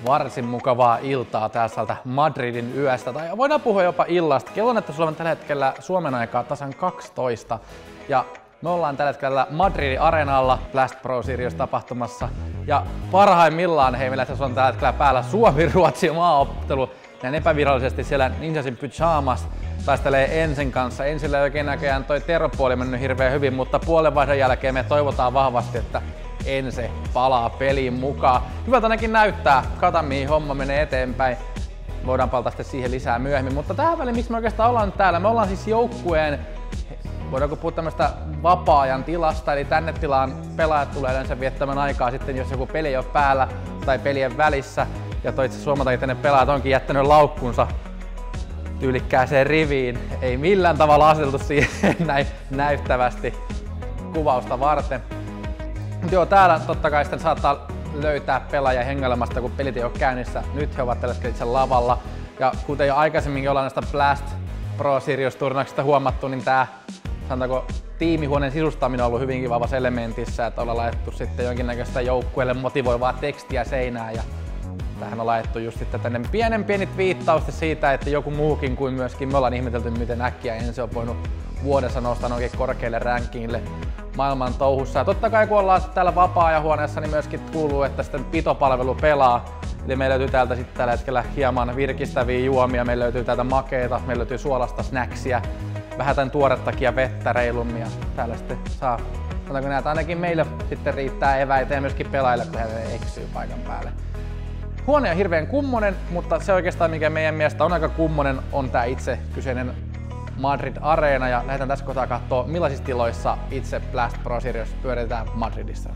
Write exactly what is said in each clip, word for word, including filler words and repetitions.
varsin mukavaa iltaa täältä Madridin yöstä, tai voidaan puhua jopa illasta. Kello on, että sulla on tällä hetkellä Suomen aikaa tasan kaksitoista, ja me ollaan tällä hetkellä Madridin areenalla Blast Pro Series -tapahtumassa, ja parhaimmillaan hei, meillä on tällä hetkellä päällä Suomi-Ruotsi maaottelu. Näin epävirallisesti siellä Ninjasin pyjamas taistelee Ensen kanssa. Ensillä ei oikein näköjään toi terropuoli mennyt hirveän hyvin, mutta puolenvaihdon jälkeen me toivotaan vahvasti, että Ense palaa peliin mukaan. Hyvältä ainakin näyttää. Katsotaan mihin homma menee eteenpäin. Voidaan palata sitten siihen lisää myöhemmin. Mutta tähän väliin, miksi me oikeastaan ollaan täällä? Me ollaan siis joukkueen, voidaanko puhua tämmöistä vapaa-ajan tilasta, eli tänne tilaan pelaajat tulee yleensä viettämään aikaa sitten, jos joku peli ei ole päällä tai pelien välissä. Ja toi itse Suomalta tänne pelaajat onkin jättänyt laukkunsa tyylikkääseen riviin. Ei millään tavalla aseteltu siihen näin näyttävästi kuvausta varten. Joo, täällä totta kai sitten saattaa löytää pelaajia hengailemasta, kun pelit ei ole käynnissä. Nyt he ovat tällä hetkellä itse lavalla. Ja kuten jo aikaisemminkin ollaan näistä Blast Pro Series -turnauksista huomattu, niin tää, sanotaanko, tiimihuoneen sisustaminen on ollut hyvinkin vahvassa elementissä, että ollaan laitettu sitten jonkinnäköistä joukkueelle motivoivaa tekstiä seinään. Ja tähän on laitettu just sitten tänne pienen pienit viittausta siitä, että joku muukin kuin myöskin me ollaan ihmetelty, miten äkkiä Ense on voinut vuodessa nostaa oikein korkealle rankingille maailman touhussa. Ja totta kai kun ollaan täällä vapaa-ajanhuoneessa, niin myöskin kuuluu, että sitten pitopalvelu pelaa. Eli meillä löytyy täältä sitten tällä hetkellä hieman virkistäviä juomia, meillä löytyy täältä makeita, meillä löytyy suolasta snacksia, vähän tämän tuorettakin ja vettä reilummin. Ja täällä sitten saa, sanotaanko näitä, ainakin meille sitten riittää eväitä ja myöskin pelaajille, kun he eksyy paikan päälle. Huone on hirveän kummonen, mutta se oikeastaan mikä meidän mielestä on aika kummonen on tää itse kyseinen Madrid Areena, ja lähdetään tässä kohtaa katsoa millaisissa tiloissa itse Blast Pro Series pyöritetään Madridissa.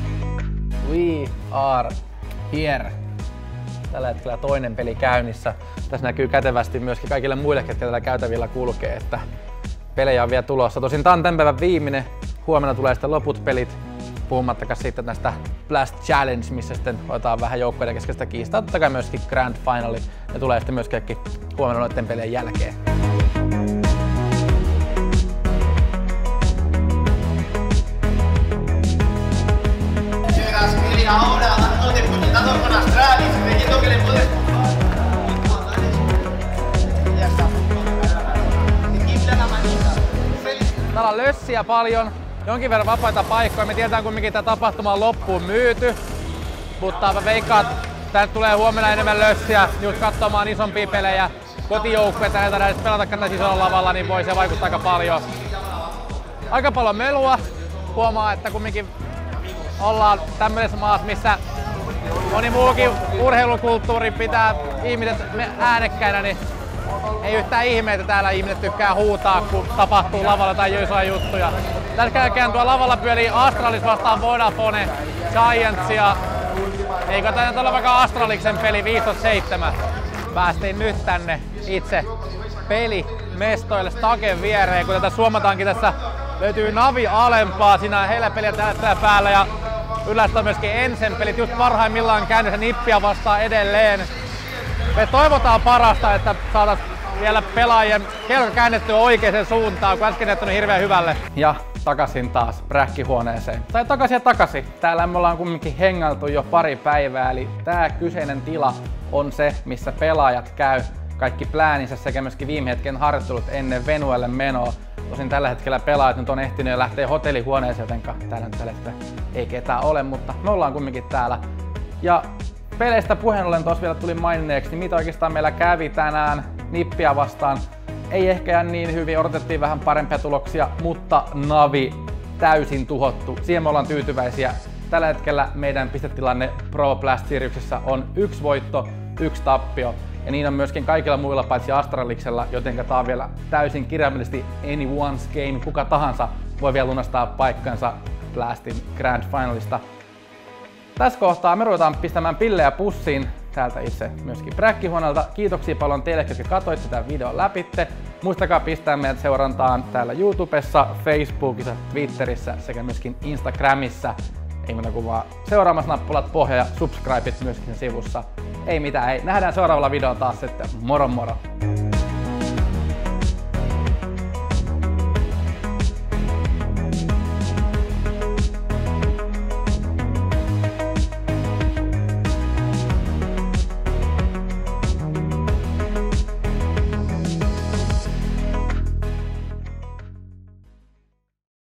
We are here. Tällä hetkellä toinen peli käynnissä. Tässä näkyy kätevästi myöskin kaikille muille, ketkä tällä käytävillä kulkee, että pelejä on vielä tulossa. Tosin tää on tämän päivän viimeinen. Huomenna tulee sitten loput pelit. Puhumattakaan sitten näistä Blast Challenge, missä sitten otetaan vähän joukkueiden keskeistä kiistaa. Totta kai myöskin Grand Finali. Ne tulee sitten myös kaikki huomenna noiden pelien jälkeen. Täällä on lössiä paljon. Jonkin verran vapaita paikkoja. Me tiedetään kumminkin, että tapahtuma on loppuun myyty. Mutta mä veikkaan, että tänne tulee huomenna enemmän lössiä just katsomaan isompia pelejä. Kotijoukkueita näitä edes pelata kannattaa isolla lavalla, niin voi se vaikuttaa aika paljon. Aika paljon melua. Huomaa, että kumminkin ollaan tämmöisessä maassa, missä moni muukin urheilukulttuuri pitää ihmiset äänekkäinä, niin ei yhtään ihme, että täällä ihmiset tykkää huutaa, kun tapahtuu lavalla tai isoja juttuja. Tällä jälkeen tuolla lavalla pyörii Astralis vastaan Vodafone, Giants, ja eikö tämä ole vaikka Astraliksen peli viisitoista seitsemän. Päästiin nyt tänne itse pelimestoille Stagen viereen, kun tätä suomataankin tässä löytyy Navi alempaa, siinä on heillä peliä tällä päällä, ja yllättäen myöskin Ensen pelit just parhaimmillaan käynnissä Nippiä vastaan edelleen. Me toivotaan parasta, että saataisiin vielä pelaajien kelko käännettyä oikeaan suuntaan, kun äsken näyttänyt hirveän hyvälle. Ja takaisin taas präkkihuoneeseen. Tai takaisin ja takaisin. Täällä me ollaan kumminkin hengailtu jo pari päivää, eli tää kyseinen tila on se, missä pelaajat käy kaikki plääninsä sekä myöskin viime hetken harjoittelut ennen Venuelle menoa. Tosin tällä hetkellä pelaajat nyt on ehtinyt jo lähteä hotellihuoneeseen, jotenka täällä nyt tällä hetkellä ei ketään ole, mutta me ollaan kumminkin täällä. Ja peleistä puheen ollen tuossa vielä tuli maininneeksi, niin mitä oikeastaan meillä kävi tänään Nippiä vastaan. Ei ehkä jää niin hyvin, odotettiin vähän parempia tuloksia, mutta Navi täysin tuhottu. Siihen me ollaan tyytyväisiä. Tällä hetkellä meidän pistetilanne Pro Blast Seriesissa on yksi voitto, yksi tappio. Ja niin on myöskin kaikilla muilla paitsi Astraliksella, jotenka tää on vielä täysin kirjaimellisesti anyone's game. Kuka tahansa voi vielä lunastaa paikkansa Blastin Grand Finalista. Tässä kohtaa me ruvetaan pistämään pillejä pussiin täältä itse myöskin präkkihuoneelta. Kiitoksia paljon teille, jotka katsoitte tämän videon läpitte. Muistakaa pistää meidät seurantaan täällä YouTubessa, Facebookissa, Twitterissä sekä myöskin Instagramissa. Ei muuta kuin vaan seuraamassa nappulat pohja ja subscribeit myöskin sivussa. Ei mitään, ei. Nähdään seuraavalla videolla taas sitten. Moro moro!